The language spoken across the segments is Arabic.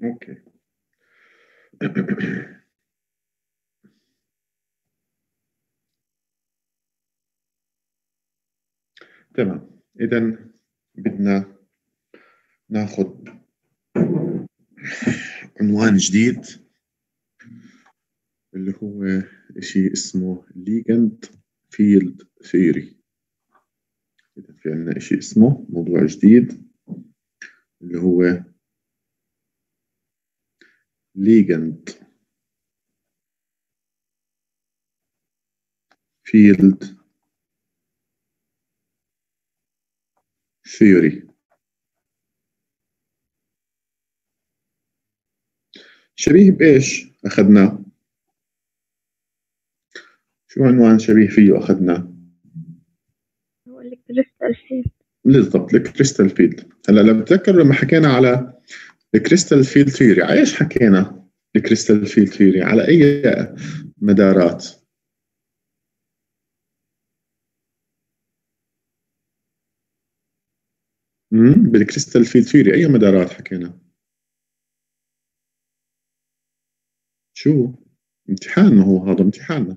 اوكي. تمام، اذا بدنا ناخذ عنوان جديد اللي هو شيء اسمه ligand field theory. إذا في عندنا شيء اسمه موضوع جديد اللي هو ligand field theory. شبيه بإيش أخذناه؟ شو عنوان شبيه فيه أخذناه؟ هو الكريستال فيلد. بالضبط، الكريستال فيلد. هلا لو بتذكروا لما حكينا على الكريستال فيلد ثيوري، على ايش حكينا؟ الكريستال فيلد ثيوري على اي مدارات؟ بالكريستال فيلد ثيوري اي مدارات حكينا؟ شو؟ امتحان، ما هو هذا امتحاننا.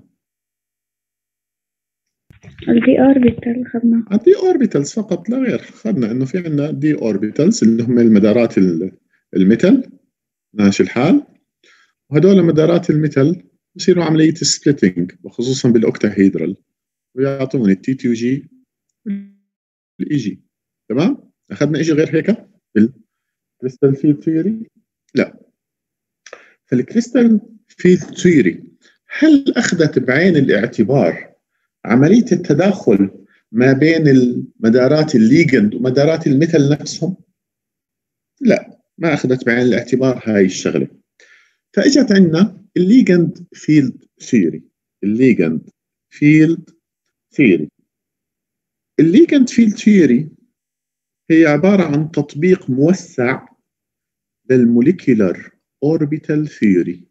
الدي اوربيتال اخذناه. الدي اوربيتالز فقط لا غير. اخذنا انه في عندنا دي اوربيتالز اللي هم المدارات الميتال ماشي الحال، وهدول مدارات الميتال بصيروا عملية سبليتنج وخصوصا بالاوكتاهيدرال، ويعطوني التي 2 جي والاي جي. تمام؟ اخذنا شيء غير هيك بالكريستال فيلد ثيوري؟ لا. فالكريستال فيلد ثيوري هل اخذت بعين الاعتبار عملية التداخل ما بين المدارات الليجند ومدارات الميتال نفسهم؟ لا، ما أخذت بعين الاعتبار هاي الشغلة. فإجت عندنا الليجند فيلد ثيوري. الليجند فيلد ثيوري. الليجند فيلد ثيوري هي عبارة عن تطبيق موسع للموليكولر أوربيتال ثيوري.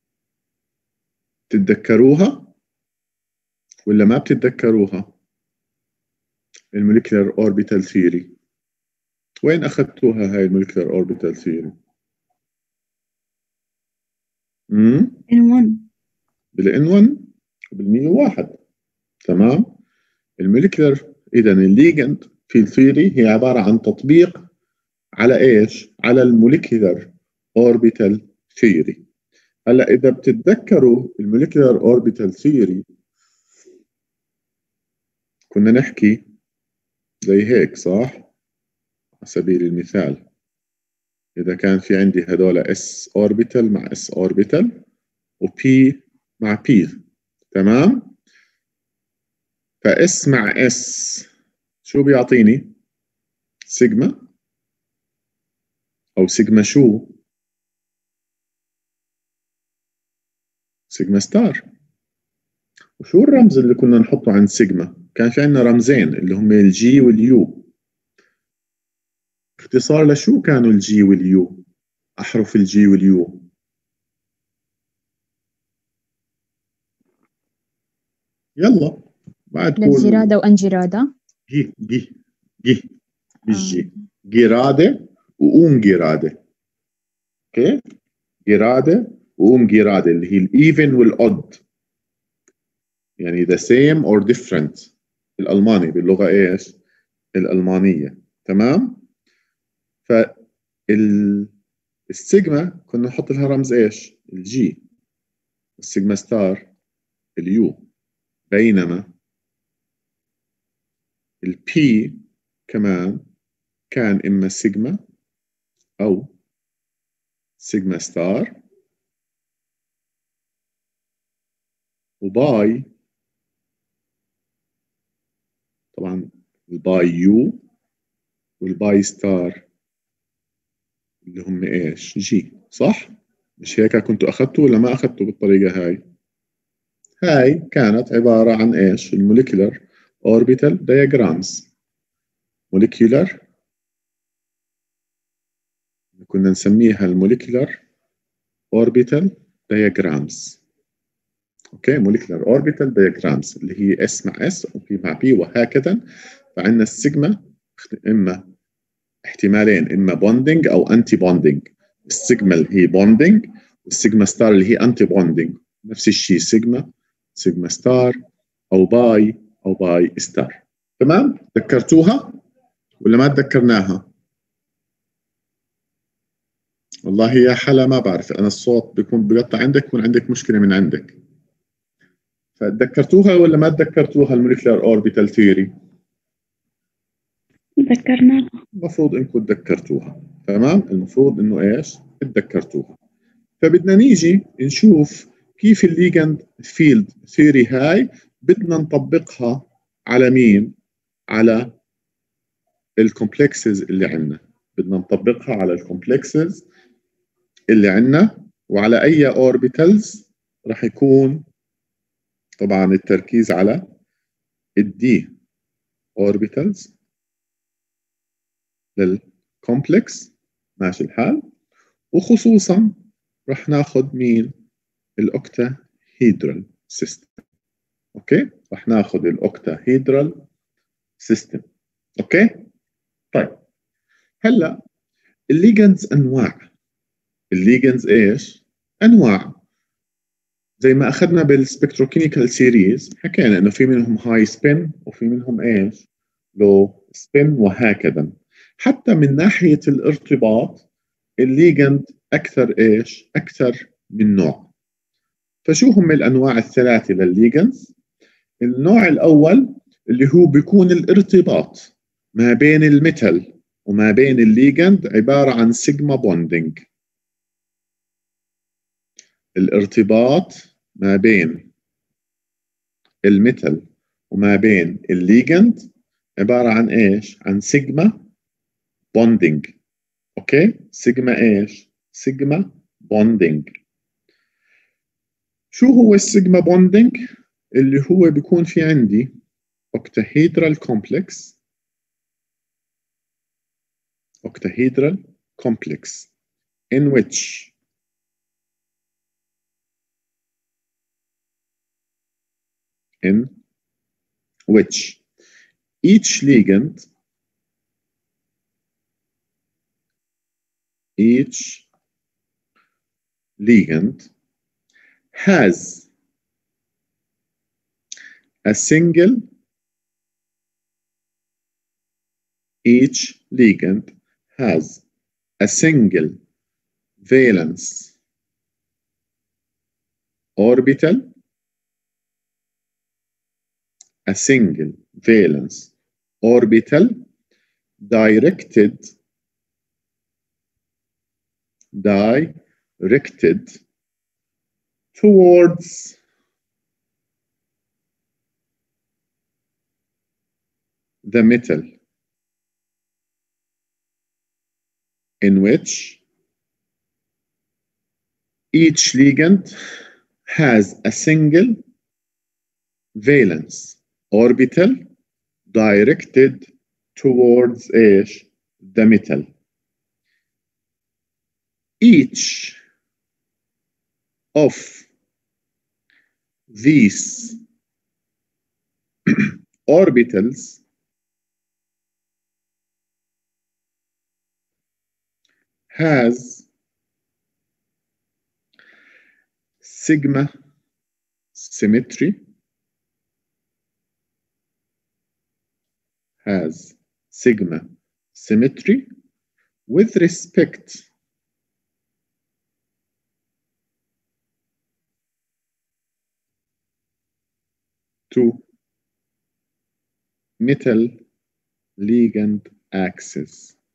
تتذكروها ولا ما بتتذكروها؟ الموليكولر أوربيتال ثيوري وين أخذتوها هاي الموليكولر أوربيتال ثيوري؟ N1 بالN1 وبال101. تمام. الموليكولر إذا الليجند في الثيوري هي عبارة عن تطبيق على إيش؟ على الموليكولر أوربيتال ثيوري. هلا إذا بتتذكروا الموليكولر أوربيتال ثيوري كنا نحكي زي هيك صح؟ على سبيل المثال إذا كان في عندي هذول S orbital مع S orbital و P مع P. تمام؟ فS مع S شو بيعطيني؟ سيجما أو سيجما شو؟ سيجما ستار. وشو الرمز اللي كنا نحطه عند سيجما؟ كان في عندنا رمزين اللي هم الجي واليو. اختصار لشو كانوا الجي واليو؟ أحرف الجي واليو. يلا بعد تقول للجرادة وأنجرادة. جي بالجي جرادة وأم جرادة. اوكي، جرادة وأم جرادة اللي هي الإيفن والأود، يعني the same or different بالألماني، باللغة إيش؟ الألمانية. تمام؟ فالسيجما كنا نحط لها رمز إيش؟ الجي. السيجما ستار اليو. بينما البي كمان كان إما سيجما أو سيجما ستار وباي. طبعا الباي يو والباي ستار اللي هم ايش؟ جي. صح؟ مش هيك كنتوا اخذتوا ولا ما اخذتوا بالطريقة هاي؟ هاي كانت عبارة عن ايش؟ الموليكولر اوربيتال دايجرامز. موليكولر كنا نسميها الموليكولر اوربيتال دايجرامز. اوكي، موليكولر اوربيتال دايجرامز اللي هي اس مع اس وبي مع بي وهكذا. فعندنا السيجما اما احتمالين، اما بوندينج او انتي بوندينج. السيجما اللي هي بوندينج، والسيجما ستار اللي هي انتي بوندينج. نفس الشيء سيجما ستار او باي ستار. تمام؟ تذكرتوها ولا ما تذكرناها؟ والله يا حلا ما بعرف، انا الصوت بيكون بقطع عندك، يكون عندك مشكله من عندك. فتذكرتوها ولا ما تذكرتوها الموليكولار اوربيتال ثيوري؟ ذكرناها. المفروض انكم تذكرتوها. تمام؟ المفروض انه ايش؟ تذكرتوها. فبدنا نيجي نشوف كيف الليجند فيلد ثيوري هاي بدنا نطبقها على مين؟ على الكومبلكسز اللي عندنا. بدنا نطبقها على الكومبلكسز اللي عندنا، وعلى اي اوربيتالز راح يكون طبعا التركيز على الدي اوربيتالز للكومبلكس. ماشي الحال. وخصوصا راح ناخذ مين؟ الاوكتاهيدرال سيستم. اوكي؟ راح ناخذ الاوكتاهيدرال سيستم. اوكي؟ طيب هلا الليجندز انواع. الليجندز ايش؟ انواع. زي ما اخذنا بالسبكتروكيميكال سيريز حكينا انه في منهم هاي سبين وفي منهم ايش؟ لو سبين وهكذا. حتى من ناحيه الارتباط الليجند اكثر ايش؟ اكثر من نوع. فشو هم الانواع الثلاثه للليجندز؟ النوع الاول اللي هو بيكون الارتباط ما بين الميتال وما بين الليجند عباره عن سيجما بوندينج. الارتباط ما بين الميتال وما بين الليجند عباره عن ايش؟ عن سيجما بوندينج. اوكي؟ سيجما ايش؟ سيجما بوندينج. شو هو السيجما بوندينج؟ اللي هو بيكون في عندي octahedral complex in which each ligand has a single valence orbital, directed towards the metal, in which each ligand has a single valence orbital directed towards the metal. Each of these orbitals has sigma symmetry, with respect to metal ligand axis.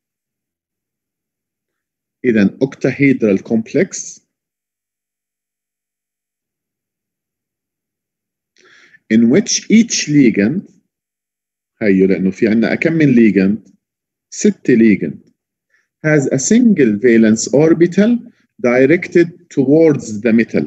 إذا octahedral complex in which each ligand، هيو لأنه في عنا كم من ligand؟ 6 ligand، has a single valence orbital directed towards the metal.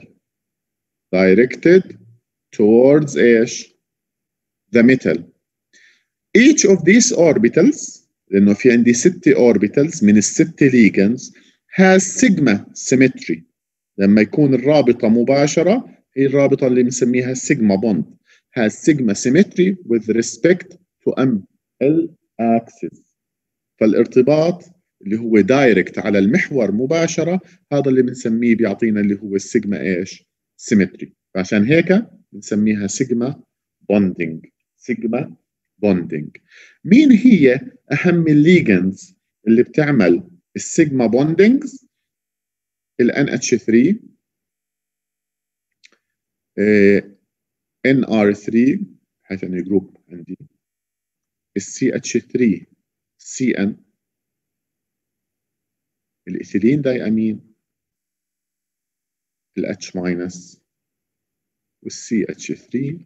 the metal. Each of these orbitals، لأنه في عندي 6 orbitals من ال6 ligands، has sigma symmetry. لما يكون الرابطة مباشرة هي الرابطة اللي بنسميها sigma bond. has sigma symmetry with respect to ML axis. فالارتباط اللي هو دايركت على المحور مباشرة، هذا اللي بنسميه بيعطينا اللي هو السيجما ايش؟ سيمتري. فعشان هيك بنسميها سيجما بوندينج. سيجما بوندينج. مين هي أهم الليجنز اللي بتعمل السيجما بوندينجز؟ ال NH3 NR3 حيث انه جروب عندي، ال CH3 CN، الإيثيلين داي أمين، ال H- وال CH3-.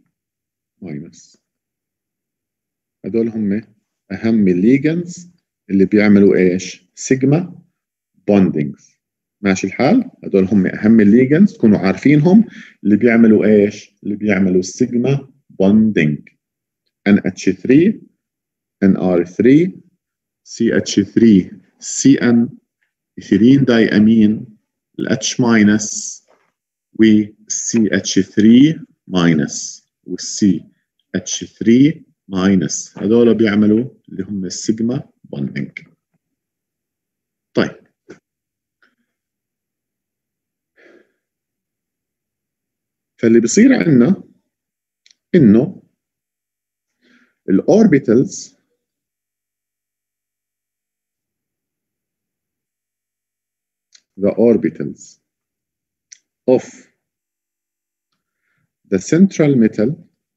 هدول هم أهم الليجنز اللي بيعملوا إيش؟ سيجما بوندينجز. ماشي الحال؟ هدول هم أهم الليجنز تكونوا عارفينهم اللي بيعملوا إيش؟ اللي بيعملوا السيجما بوندينج. NH3 NR3 CH3 CN، إيثيلين داي أمين، ال H- وال CH3- وال CH3-. هذول بيعملوا اللي هم السيجما بوندينج. طيب فاللي بيصير عندنا انه الاوربيتالز the orbitals of the central metal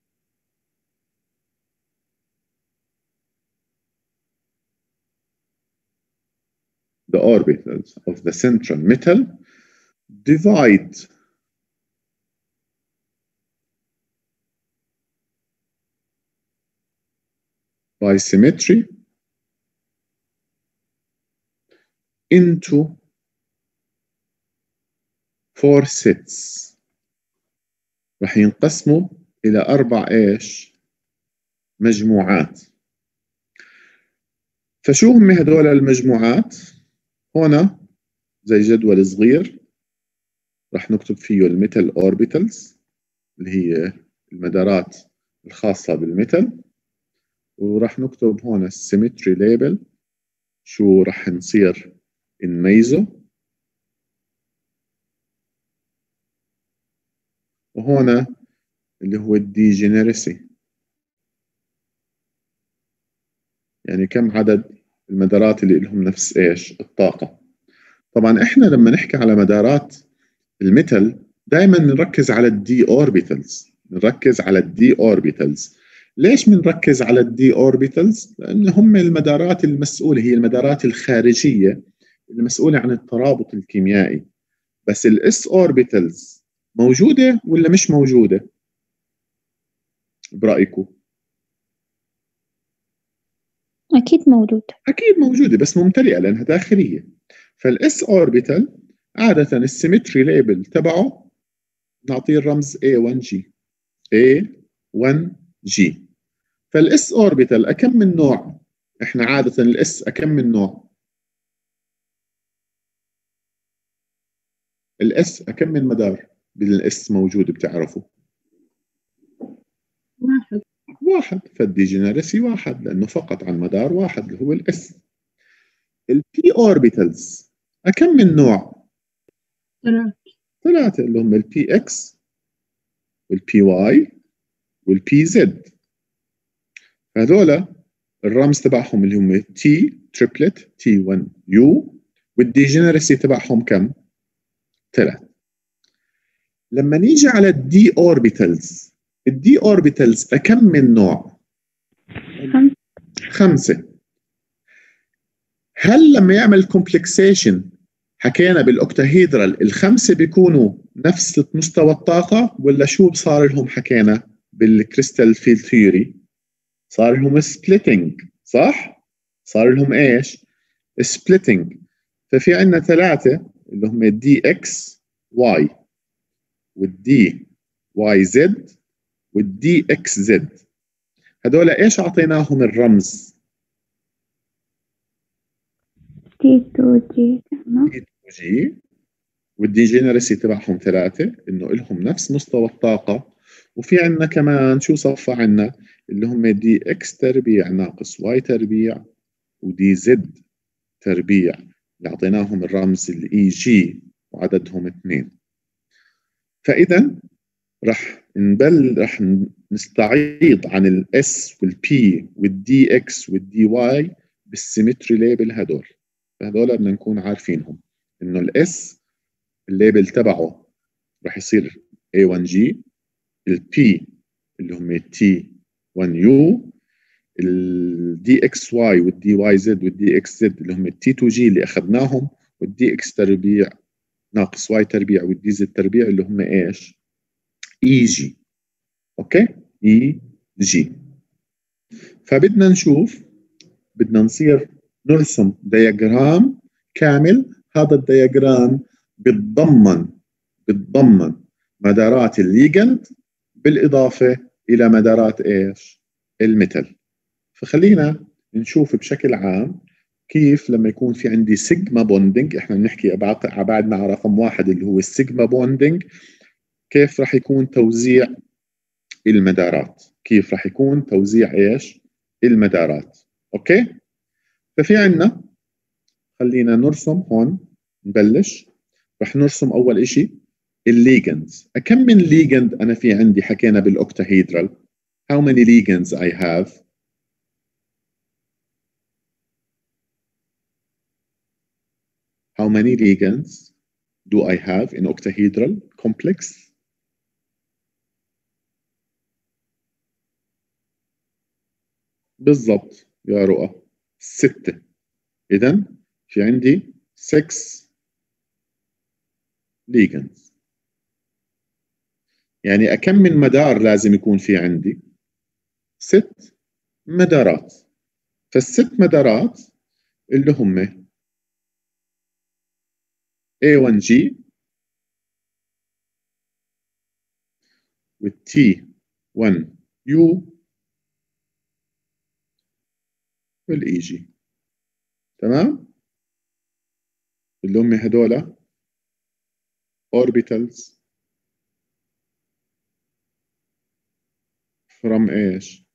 divide by symmetry into 4 sets. راح ينقسموا إلى 4 إيش؟ مجموعات. فشو هم هدول المجموعات؟ هنا زي جدول صغير راح نكتب فيه الميتال اوربيتالز اللي هي المدارات الخاصة بالميتال، وراح نكتب هون السيمتري ليبل شو راح نصير نميزه، وهنا اللي هو الديجينيرسي، يعني كم عدد المدارات اللي لهم نفس ايش؟ الطاقة. طبعا احنا لما نحكي على مدارات الميتال دائما نركز على الدي اوربيتالز، نركز على الدي اوربيتالز. ليش بنركز على الدي اوربيتالز؟ لان هم المدارات المسؤولة، هي المدارات الخارجية المسؤولة عن الترابط الكيميائي. بس الاس اوربيتالز موجودة ولا مش موجودة برأيكم؟ أكيد موجود. أكيد موجودة بس ممتلئة لأنها داخلية. فالاس اوربيتال عادة السيمتري ليبل تبعه نعطيه الرمز A1G. A1G. فالاس اوربيتال أكم من نوع؟ احنا عادة الاس أكم من نوع؟ الاس أكم من مدار بالاس موجود بتعرفوا؟ واحد. فالديجينيرسي واحد لأنه فقط عن مدار واحد اللي هو الاس. البي اوربيتالز أكم من نوع؟ ثلاثة اللي هم البي اكس والبي واي والبي زد. هذولا الرمز تبعهم اللي هم تي تريبلت تي 1 يو، والديجنرسي تبعهم كم؟ 3. لما نيجي على الدي اوربيتالز، الدي اوربيتالز كم من نوع؟ 5. هل لما يعمل كومبلكسيشن حكينا بالاوكتاهيدرال الخمسه بيكونوا نفس مستوى الطاقه ولا شو صار لهم؟ حكينا بالكريستال فيلد ثيوري صار لهم سبليتنج، صح؟ صار لهم ايش؟ سبليتنج. ففي عندنا 3 اللي هم الدي اكس واي والدي واي زد والدي اكس زد. هذول ايش اعطيناهم الرمز؟ T2G. T2G. والديجينرسي تبعهم 3 انه لهم نفس مستوى الطاقه. وفي عندنا كمان شو صفى عندنا اللي هم دي اكس تربيع ناقص واي تربيع ودي زد تربيع اللي أعطيناهم الرمز الإي جي وعددهم 2. فإذا رح نستعيض عن الاس والبي والدي اكس والدي واي بالسيمتري ليبل هدول. فهدول بدنا نكون عارفينهم انه الاس الليبل تبعه رح يصير A1G، البي اللي هم T1U، الدي اكس واي والدي واي زد والدي اكس زد اللي هم T2G اللي اخذناهم، والدي اكس تربيع ناقص واي تربيع والدي زد تربيع اللي هم ايش؟ اي جي. اوكي، اي جي. فبدنا نشوف، بدنا نصير نرسم دياجرام كامل. هذا الدياجرام بتضمن مدارات الليجند بالاضافه الى مدارات ايش؟ الميتال. فخلينا نشوف بشكل عام كيف لما يكون في عندي سيجما بوندنج، احنا بنحكي بعدنا على رقم 1 اللي هو السيجما بوندنج، كيف راح يكون توزيع المدارات، كيف راح يكون توزيع ايش؟ المدارات. اوكي، ففي عندنا، خلينا نرسم هون، نبلش. راح نرسم اول اشي الليجندز. كم من ليجند انا في عندي؟ حكينا بالاوكتاهيدرال. how many ligands I have؟ how many ligands do I have in octahedral complex؟ بالضبط يا رؤى، 6. إذا في عندي 6 ligands. يعني كم من مدار لازم يكون في عندي؟ 6 مدارات. فالست مدارات اللي هم A1G والT1U والEG. تمام؟ اللي هم هدول orbitals from ايش؟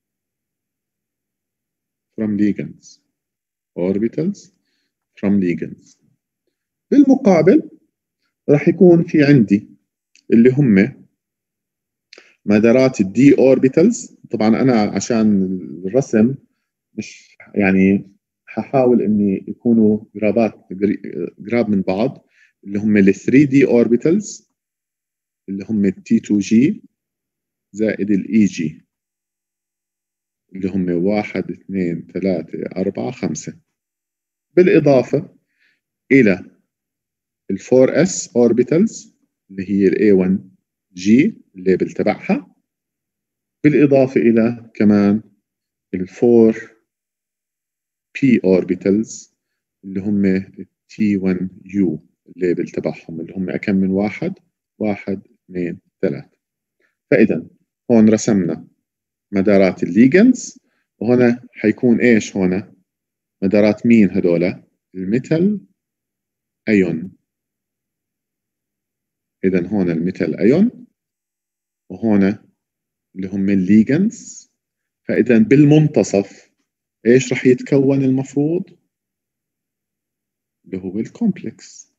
from ligands. orbitals from ligands. بالمقابل راح يكون في عندي اللي هم مدارات الدي اوربيتالز. طبعا انا عشان الرسم مش يعني ححاول اني يكونوا قراب من بعض، اللي هم ال 3 دي اوربيتالز اللي هم التي 2 جي زائد الاي جي اللي هم 1 2 3 4 5، بالاضافه الى ال 4 اس اوربيتالز اللي هي الاي 1 جي الليبل تبعها، بالاضافه الى كمان ال 4 بي اوربيتالز اللي هم T1U الليبل تبعهم، اللي هم كم من 1 2 3. فإذا هون رسمنا مدارات الليجندز، وهنا حيكون ايش؟ هنا مدارات مين هذولا؟ الميتال ايون. إذا هون الميتال ايون، وهنا اللي هم الليجندز. فإذا بالمنتصف ايش راح يتكون المفروض؟ اللي هو الكومبلكس.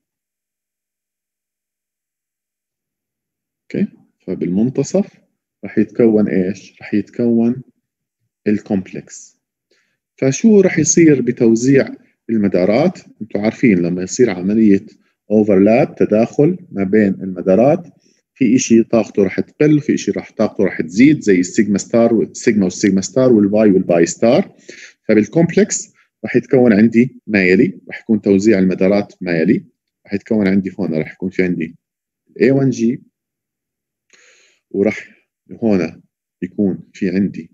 اوكي، فبالمنتصف راح يتكون ايش؟ راح يتكون الكومبلكس. فشو راح يصير بتوزيع المدارات؟ انتم عارفين لما يصير عملية اوفرلاب، تداخل ما بين المدارات، في اشي طاقته راح تقل وفي اشي طاقته راح تزيد، زي السيجما ستار والسيجما والسيجما ستار والباي والباي ستار. فبالكومبلكس راح يتكون عندي ما يلي، راح يكون توزيع المدارات ما يلي. راح يتكون عندي هون، راح يكون في عندي A1G، وراح هون يكون في عندي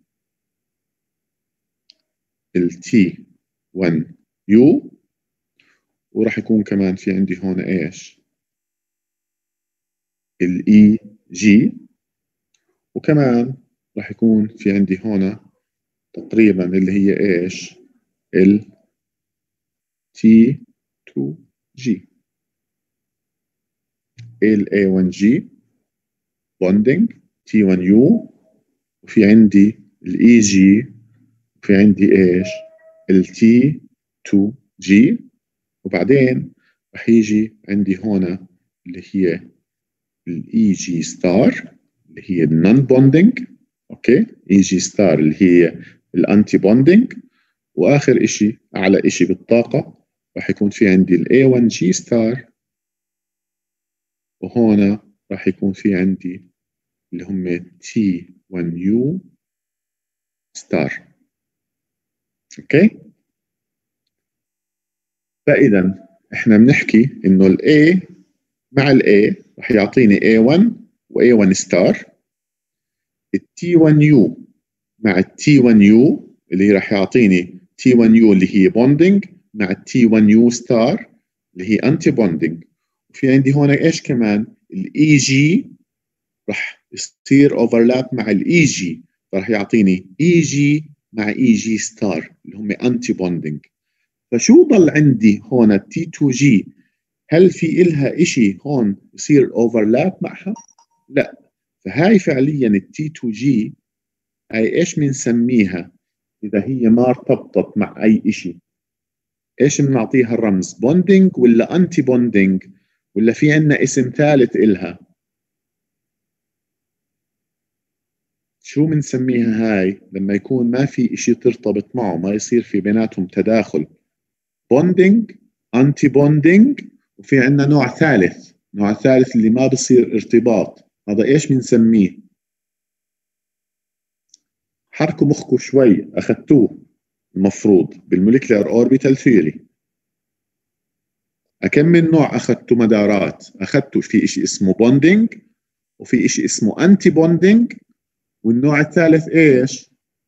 ال T1U، وراح يكون كمان في عندي هون ايش؟ ال EG، وكمان راح يكون في عندي هون تقريبا اللي هي ايش؟ ال T2G، ال A1G bonding T1U، وفي عندي ال EG، وفي عندي ايش؟ ال T2 جي، وبعدين رح يجي عندي هون اللي هي الاي جي ستار اللي هي النون بوندينج. اوكي، اي جي ستار اللي هي الانتي بوندينج، واخر شيء اعلى شيء بالطاقه راح يكون في عندي الاي 1 جي ستار، وهون راح يكون في عندي اللي هم تي 1 يو ستار. اوكي، فاذا احنا بنحكي انه الاي مع الاي راح يعطيني A1 و A1 ستار، التي 1 يو مع التي 1 يو اللي راح يعطيني تي 1 يو اللي هي بوندينج مع التي 1 يو ستار اللي هي انتي بوندينج. وفي عندي هون ايش كمان؟ الاي جي راح يصير اوفرلاب مع الاي جي، فراح يعطيني اي جي مع اي جي ستار اللي هم انتي بوندينج. فشو ضل عندي هون التي 2 جي؟ هل في إلها إشي هون يصير اوفرلاب معها؟ لا. فهاي فعليا التي 2 جي هاي ايش بنسميها اذا هي ما ارتبطت مع اي إشي؟ ايش بنعطيها الرمز؟ بوندينج ولا انتي بوندينج ولا في عندنا اسم ثالث إلها؟ شو بنسميها هاي لما يكون ما في إشي ترتبط معه، ما يصير في بيناتهم تداخل؟ بوندينج، انتي بوندينج، وفي عندنا نوع ثالث، نوع ثالث اللي ما بصير ارتباط، هذا ايش بنسميه؟ حركوا مخكم شوي، اخذتوه المفروض بالموليكولار اوربيتال ثيوري. كم من نوع اخذتوا مدارات؟ اخذتوا في شيء اسمه بوندينج، وفي شيء اسمه انتي بوندينج، والنوع الثالث ايش؟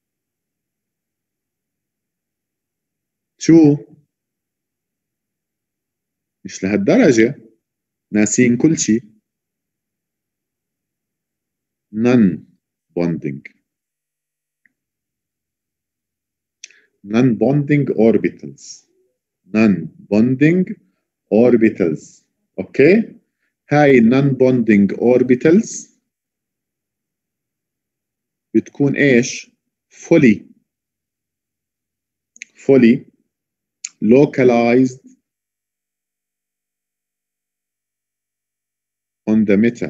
شو؟ مش لهالدرجة ناسين كل شيء. نون بوندينج، نون بوندينج اوربيتالز، نون بوندينج اوربيتالز. اوكي، هاي النون بوندينج اوربيتالز بتكون ايش؟ fully localized on the metal.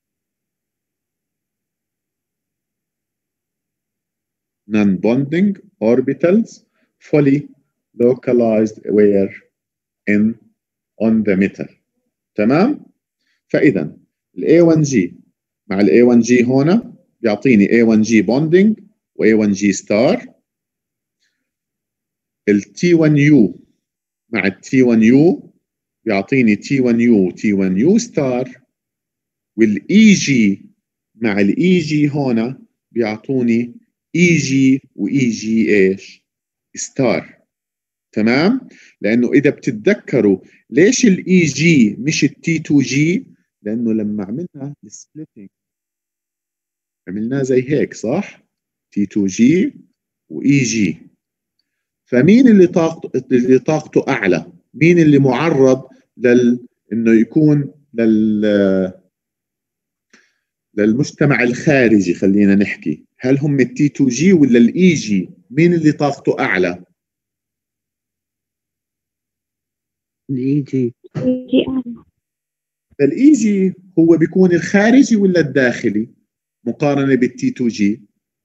Non-bonding orbitals fully localized where in on the metal. تمام؟ فإذا ال A1G مع ال A1G هنا بيعطيني A1G bonding و A1G star. ال T1U مع ال T1U بيعطيني T1U و T1U star، وال EG مع ال EG هنا بيعطوني EG و EG ايش؟ ستار. تمام؟ لأنه إذا بتتذكروا ليش ال EG مش ال T2G؟ لأنه لما عملنا السبليتنج عملناه زي هيك، صح؟ T2G و EG. فمين اللي طاقته أعلى؟ مين اللي معرض إنه يكون للمجتمع الخارجي؟ خلينا نحكي، هل هم التي 2 جي ولا الاي جي؟ مين اللي طاقته اعلى؟ الاي جي. فالاي جي هو بيكون الخارجي ولا الداخلي مقارنه بالتي 2 جي؟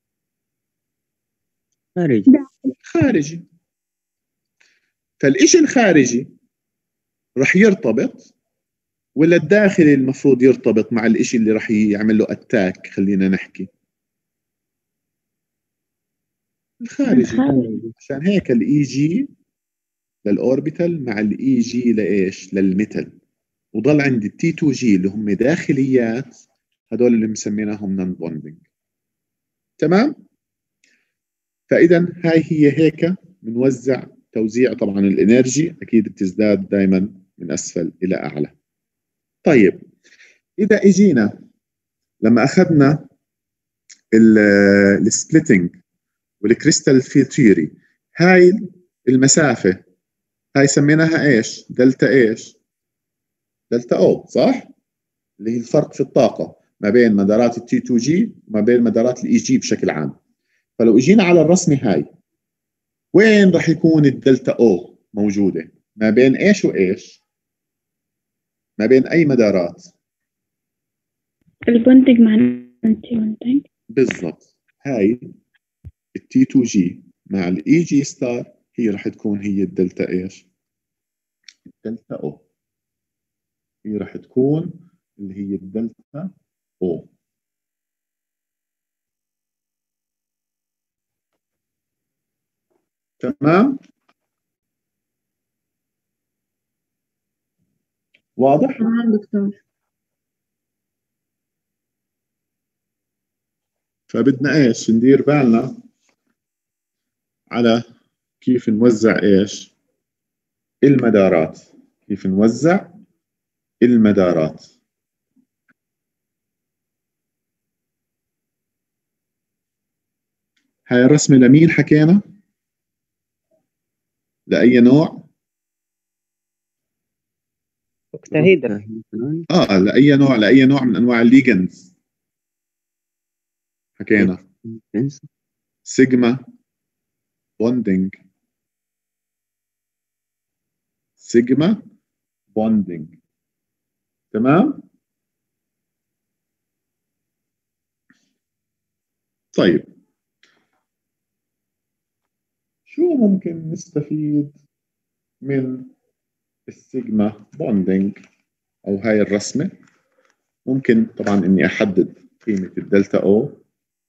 خارجي. خارجي. فالإشي الخارجي رح يرتبط ولا الداخلي المفروض يرتبط مع الإشي اللي رح يعمل له اتاك؟ خلينا نحكي الخارجي. عشان هيك الاي جي للاوربيتال مع الاي جي لايش؟ للميتال. وضل عندي التي 2 جي اللي هم داخليات، هدول اللي مسميناهم نون بوندينج. تمام؟ فاذا هاي هي هيك بنوزع توزيع. طبعا الانرجي اكيد بتزداد دائما من اسفل الى اعلى. طيب اذا اجينا لما اخذنا السبليتنج والكريستال فيلد ثيوري، هاي المسافه هاي سميناها ايش؟ دلتا ايش؟ دلتا او، صح؟ اللي هي الفرق في الطاقه ما بين مدارات التي 2 جي وما بين مدارات الاي جي بشكل عام. فلو اجينا على الرسمه هاي، وين راح يكون الدلتا او؟ موجودة ما بين إيش وإيش؟ ما بين أي مدارات؟ البوندنج مع الانتي بوندنج. بالضبط، هاي التي 2 جي مع الاي جي ستار هي راح تكون هي الدلتا ايش؟ الدلتا او. هي راح تكون اللي هي الدلتا او. تمام؟ واضح؟ تمام دكتور. فبدنا ايش؟ ندير بالنا على كيف نوزع ايش؟ المدارات. كيف نوزع المدارات. هاي الرسمة لمين حكينا؟ لأي نوع؟ أكتاهيدر. لأي نوع من أنواع الليجندز حكينا؟ سيجما بوندينج. سيجما بوندينج. تمام؟ طيب شو ممكن نستفيد من السيجما بوندينج أو هاي الرسمة؟ ممكن طبعا إني أحدد قيمة الدلتا أو،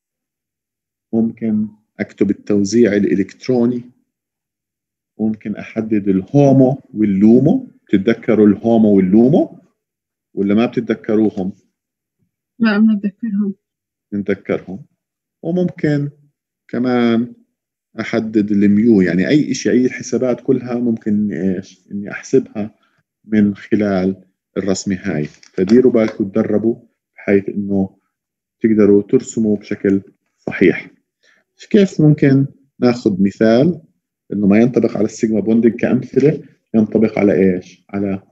ممكن أكتب التوزيع الإلكتروني، ممكن أحدد الهومو واللومو. بتتذكروا الهومو واللومو ولا ما بتتذكروهم؟ لا بنتذكرهم. نتذكرهم. وممكن كمان أحدد الميو، يعني أي شيء، أي الحسابات كلها ممكن إني أحسبها من خلال الرسمة هاي. فديروا بالكم تدربوا بحيث إنه تقدروا ترسموا بشكل صحيح. كيف ممكن ناخذ مثال إنه ما ينطبق على السيجما بوندنج كأمثلة، ينطبق على إيش؟ على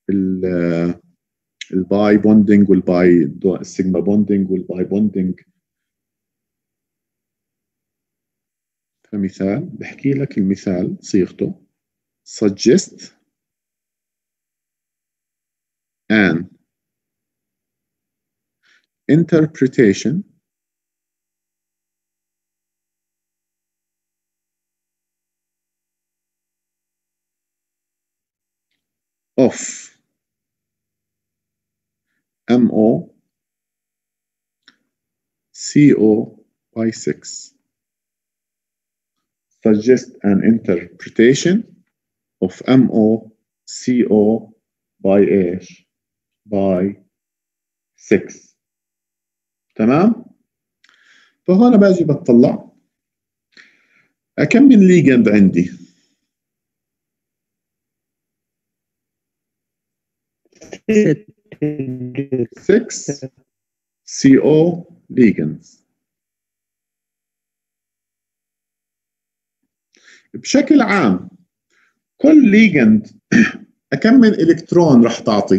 الباي بوندنج السيجما بوندنج والباي بوندنج. فمثال بحكي لك المثال صيغته suggest an interpretation of MO CO by 6. Suggest an interpretation of MO CO by ايش؟ by 6. تمام؟ فهون باجي بطلع كم من ليجند عندي؟ 6 CO ligands. بشكل عام كل ليجند كم من إلكترون راح تعطي؟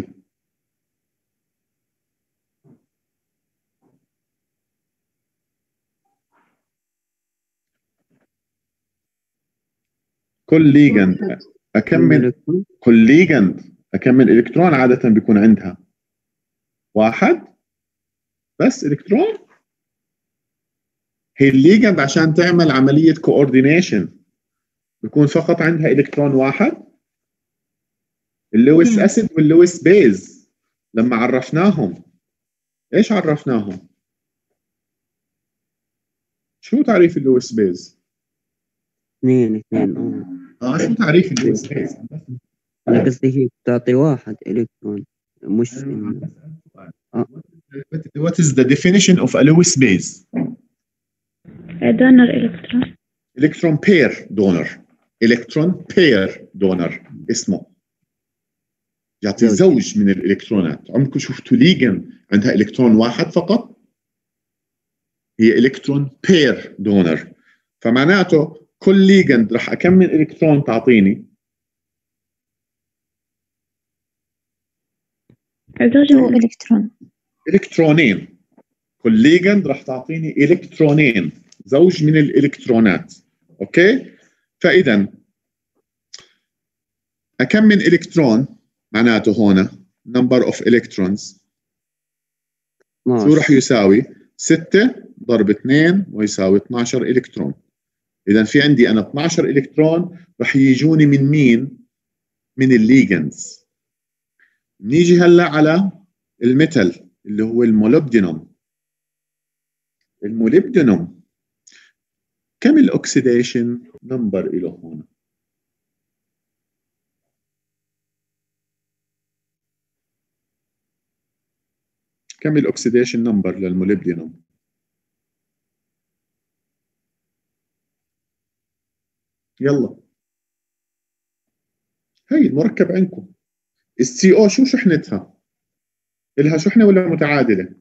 كل ليجند كم من إلكترون عادة بيكون عندها؟ واحد بس إلكترون. هي الليجند عشان تعمل عملية كوردينيشن بيكون فقط عندها إلكترون واحد. اللويس أسيد واللويس بيز لما عرفناهم إيش عرفناهم؟ شو تعريف اللويس بيز؟ اثنين شو تعريف اللويس بيز؟ أنا قصدي هي تعطي واحد إلكترون مش What is the definition of a Lewis base? donor electron. Electron pair donor. Electron pair donor اسمه يعطي زوج من الإلكترونات. عمركم شفتوا ليجن عندها إلكترون واحد فقط؟ هي إلكترون pair donor. فمعناته كل ليجند راح كم من إلكترون تعطيني؟ إلكترون. إلكترونين. كل ليجند راح تعطيني إلكترونين، زوج من الإلكترونات. أوكي؟ فإذا أكم من إلكترون معناته هون number of electrons شو رح يساوي؟ 6 ضرب 2 ويساوي 12 إلكترون. إذا في عندي أنا 12 إلكترون رح يجوني من مين؟ من الليجندز. نيجي هلا على الميتال اللي هو الموليبدينوم. الموليبدينوم كم الأكسيديشن نمبر إله هون؟ كم الأكسيديشن نمبر للموليبدينوم؟ يلا هي المركب عندكم السي او شو شحنتها؟ إلها شحنة ولا متعادلة؟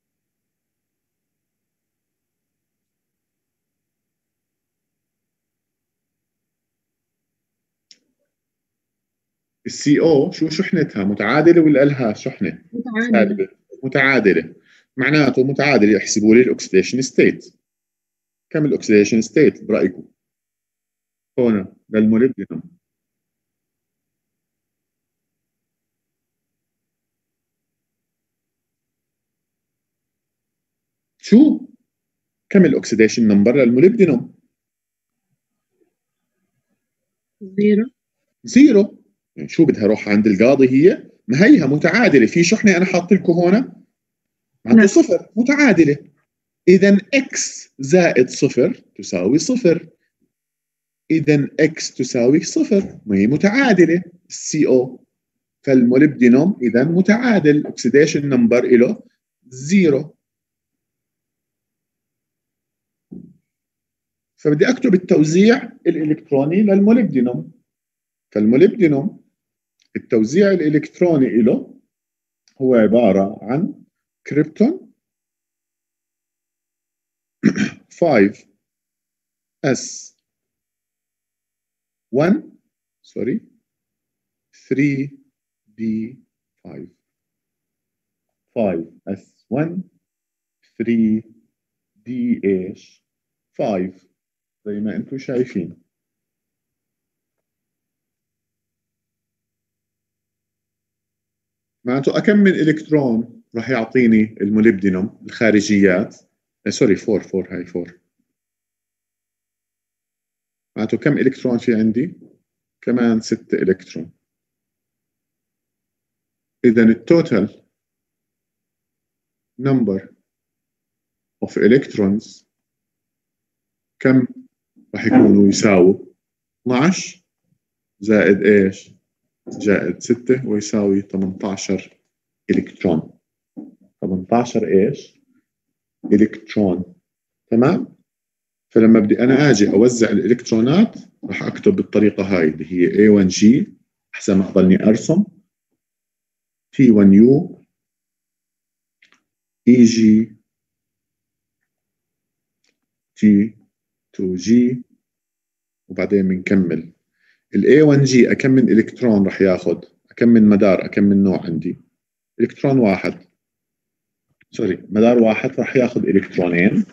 السي او شو شحنتها؟ متعادلة ولا إلها شحنة؟ متعادلة. متعادلة. معناته متعادلة. احسبوا لي الأكسيديشن ستيت. كم الأكسيديشن ستيت برأيكم؟ هون للموليبدينوم. شو؟ كم الأكسيديشن نمبر للموليبدينوم؟ 0. 0. يعني شو بدها روح عند القاضي هي؟ ما هيها متعادلة. في شحنة أنا حاط لكم هون معناته 0 متعادلة. إذا x زائد 0 تساوي 0. إذا x تساوي 0 وهي متعادلة CO. فالموليبدينوم إذا متعادل. أكسيديشن نمبر إله 0. فبدي أكتب التوزيع الإلكتروني للموليبدينوم. فالموليبدينوم التوزيع الإلكتروني له هو عبارة عن كريبتون 5 S 1 3 D 5 S 1 3 D ايش 5 زي ما انتم شايفين. معناته أكم من إلكترون راح يعطيني الموليبدينوم الخارجيات؟ سوري 4 هاي 4. معناته كم إلكترون في عندي؟ كمان 6 إلكترون. إذا التوتال number of electrons كم راح يكونوا يساووا 12 زائد ايش؟ زائد 6 ويساوي 18 إلكترون. 18 ايش؟ إلكترون. تمام؟ فلما بدي أنا أجي أوزع الإلكترونات راح أكتب بالطريقة هاي اللي هي A1G أحسن ما أضلني أرسم T1U EG T2G وبعدين بنكمل. ال A1G أكم من إلكترون راح ياخد؟ أكم من مدار؟ أكم من نوع عندي؟ إلكترون واحد. سوري مدار واحد راح ياخد إلكترونين.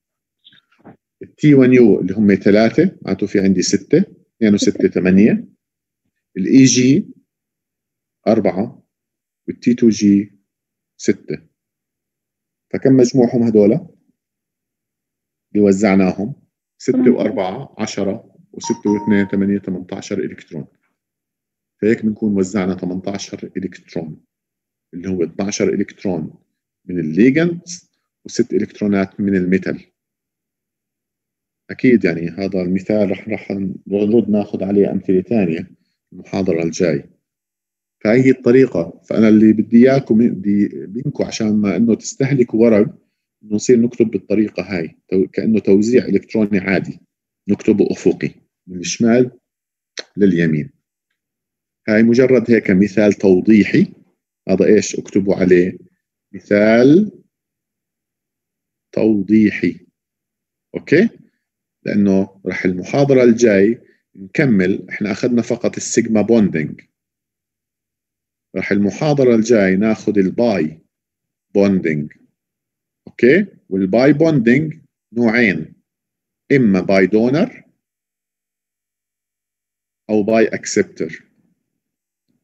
T1U اللي هم 3 معناته في عندي 6 2 و6 8. ال EG 4 وال T2G 6. فكم مجموعهم هذول اللي وزعناهم؟ 6 و4 10 و6 و2 8 18 إلكترون. فهيك بنكون وزعنا 18 إلكترون اللي هو 12 إلكترون من الليجند و6 إلكترونات من الميتال. أكيد يعني هذا المثال رح نرد ناخذ عليه أمثلة ثانية المحاضرة الجاي. فهي الطريقة. فأنا اللي بدي إياكم منكم عشان ما إنه تستهلكوا ورق إنه نصير نكتب بالطريقة هاي كأنه توزيع إلكتروني عادي نكتبه أفقي من الشمال لليمين. هاي مجرد هيك مثال توضيحي. هذا إيش اكتبوا عليه مثال توضيحي. أوكي؟ لأنه رح المحاضرة الجاي نكمل. إحنا أخذنا فقط السيجما بوندينج. رح المحاضرة الجاي ناخذ الباي بوندينج. أوكي؟ والباي بوندينج نوعين، إما باي دونر أو باي أكسبتر.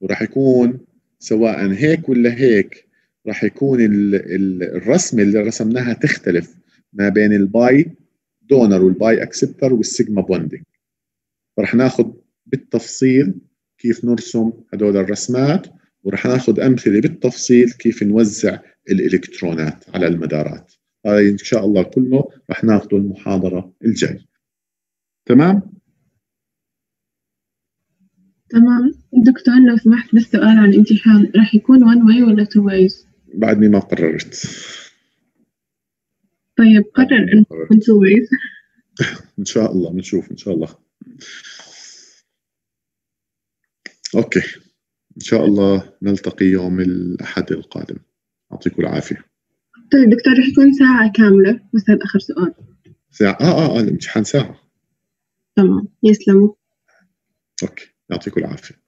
وراح يكون سواء هيك ولا هيك، راح يكون الرسمة اللي رسمناها تختلف ما بين الباي دونر والباي اكسبتر والسيجما بوندينج. راح ناخذ بالتفصيل كيف نرسم هدول الرسمات، وراح ناخذ أمثلة بالتفصيل كيف نوزع الإلكترونات على المدارات. هاي إن شاء الله كله راح ناخذه المحاضرة الجاي. تمام؟ تمام دكتور، لو سمحت بس سؤال عن الامتحان، راح يكون one way ولا two ways؟ بعدني ما قررت. طيب قرر إنه يكون two ways. إن شاء الله بنشوف إن شاء الله. أوكي، إن شاء الله نلتقي يوم الأحد القادم. يعطيكم العافية. طيب دكتور، راح يكون ساعة كاملة بس هذا آخر سؤال. ساعة؟ الامتحان ساعة. تمام، يسلموا. أوكي، يعطيكم العافية.